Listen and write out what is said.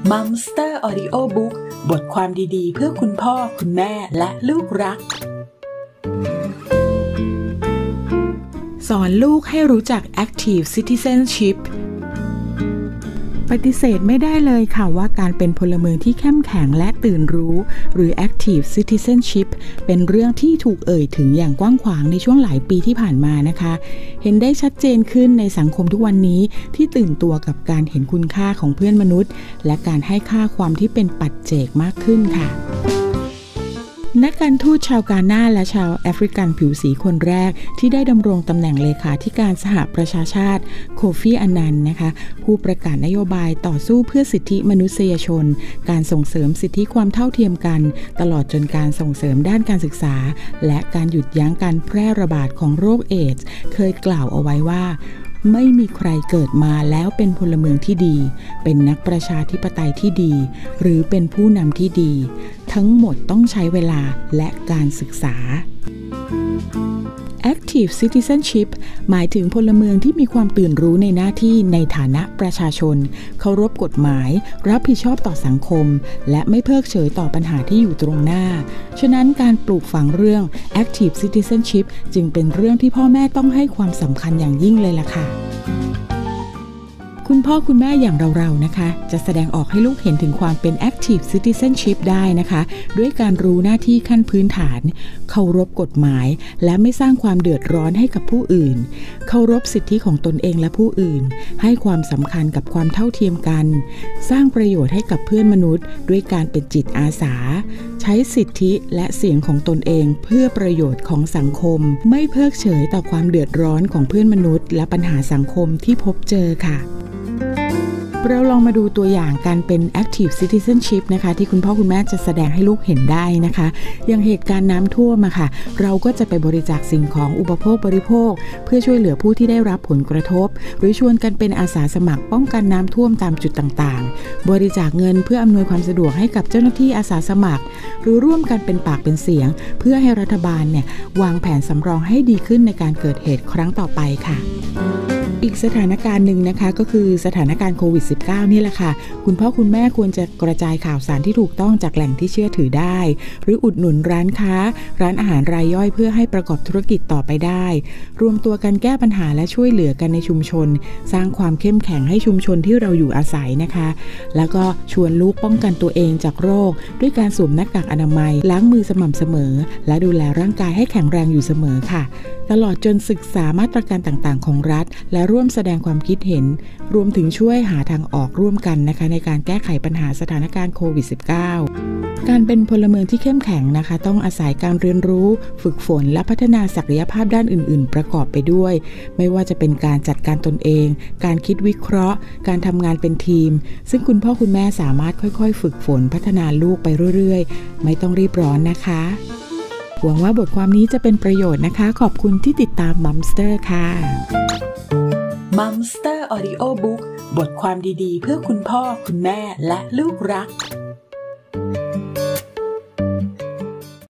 Mumster Audio Book บทความดีๆเพื่อคุณพ่อคุณแม่และลูกรักสอนลูกให้รู้จัก Active Citizenship ปฏิเสธไม่ได้เลยค่ะว่าการเป็นพลเมืองที่เข้มแข็งและตื่นรู้หรือ Active Citizenship เป็นเรื่องที่ถูกเอ่ยถึงอย่างกว้างขวางในช่วงหลายปีที่ผ่านมานะคะเห็นได้ชัดเจนขึ้นในสังคมทุกวันนี้ที่ตื่นตัวกับการเห็นคุณค่าของเพื่อนมนุษย์และการให้ค่าความที่เป็นปัจเจกมากขึ้นค่ะนักการทูตชาวกานาและชาวแอฟริกันผิวสีคนแรกที่ได้ดำรงตำแหน่งเลขาธิการสหประชาชาติโคฟีอันนันต์นะคะผู้ประกาศนโยบายต่อสู้เพื่อสิทธิมนุษยชนการส่งเสริมสิทธิความเท่าเทียมกันตลอดจนการส่งเสริมด้านการศึกษาและการหยุดยั้งการแพร่ระบาดของโรคเอดส์เคยกล่าวเอาไว้ว่าไม่มีใครเกิดมาแล้วเป็นพลเมืองที่ดีเป็นนักประชาธิปไตยที่ดีหรือเป็นผู้นำที่ดีทั้งหมดต้องใช้เวลาและการศึกษา Active Citizenship หมายถึงพลเมืองที่มีความตื่นรู้ในหน้าที่ในฐานะประชาชนเคารพกฎหมายรับผิดชอบต่อสังคมและไม่เพิกเฉยต่อปัญหาที่อยู่ตรงหน้าฉะนั้นการปลูกฝังเรื่อง Active Citizenship จึงเป็นเรื่องที่พ่อแม่ต้องให้ความสำคัญอย่างยิ่งเลยล่ะค่ะคุณพ่อคุณแม่อย่างเราๆนะคะจะแสดงออกให้ลูกเห็นถึงความเป็น Active Citizenship ได้นะคะด้วยการรู้หน้าที่ขั้นพื้นฐานเคารพกฎหมายและไม่สร้างความเดือดร้อนให้กับผู้อื่นเคารพสิทธิของตนเองและผู้อื่นให้ความสำคัญกับความเท่าเทียมกันสร้างประโยชน์ให้กับเพื่อนมนุษย์ด้วยการเป็นจิตอาสาใช้สิทธิและเสียงของตนเองเพื่อประโยชน์ของสังคมไม่เพิกเฉยต่อความเดือดร้อนของเพื่อนมนุษย์และปัญหาสังคมที่พบเจอค่ะเราลองมาดูตัวอย่างการเป็น Active Citizenship นะคะที่คุณพ่อคุณแม่จะแสดงให้ลูกเห็นได้นะคะอย่างเหตุการณ์น้ำท่วมอะค่ะเราก็จะไปบริจาคสิ่งของอุปโภคบริโภคเพื่อช่วยเหลือผู้ที่ได้รับผลกระทบหรือชวนกันเป็นอาสาสมัครป้องกันน้ำท่วมตามจุดต่างๆบริจาคเงินเพื่ออำนวยความสะดวกให้กับเจ้าหน้าที่อาสาสมัครหรือร่วมกันเป็นปากเป็นเสียงเพื่อให้รัฐบาลเนี่ยวางแผนสำรองให้ดีขึ้นในการเกิดเหตุครั้งต่อไปค่ะอีกสถานการณ์หนึ่งนะคะก็คือสถานการณ์โควิด -19 นี่แหละค่ะคุณพ่อคุณแม่ควรจะกระจายข่าวสารที่ถูกต้องจากแหล่งที่เชื่อถือได้หรืออุดหนุนร้านค้าร้านอาหารรายย่อยเพื่อให้ประกอบธุรกิจต่อไปได้รวมตัวกันแก้ปัญหาและช่วยเหลือกันในชุมชนสร้างความเข้มแข็งให้ชุมชนที่เราอยู่อาศัยนะคะแล้วก็ชวนลูกป้องกันตัวเองจากโรคด้วยการสวมหน้ากากอนามัยล้างมือสม่ำเสมอและดูแลร่างกายให้แข็งแรงอยู่เสมอค่ะตลอดจนศึกษามาตรการต่างๆของรัฐและร่วมแสดงความคิดเห็นรวมถึงช่วยหาทางออกร่วมกันนะคะในการแก้ไขปัญหาสถานการณ์โควิด -19 การเป็นพลเมืองที่เข้มแข็งนะคะต้องอาศัยการเรียนรู้ฝึกฝนและพัฒนาศักยภาพด้านอื่นๆประกอบไปด้วยไม่ว่าจะเป็นการจัดการตนเองการคิดวิเคราะห์การทำงานเป็นทีมซึ่งคุณพ่อคุณแม่สามารถค่อยๆฝึกฝนพัฒนาลูกไปเรื่อยๆไม่ต้องรีบร้อนนะคะหวังว่าบทความนี้จะเป็นประโยชน์นะคะขอบคุณที่ติดตาม Mumster ค่ะ Mumster Audio Book บทความดีๆเพื่อคุณพ่อคุณแม่และลูกรัก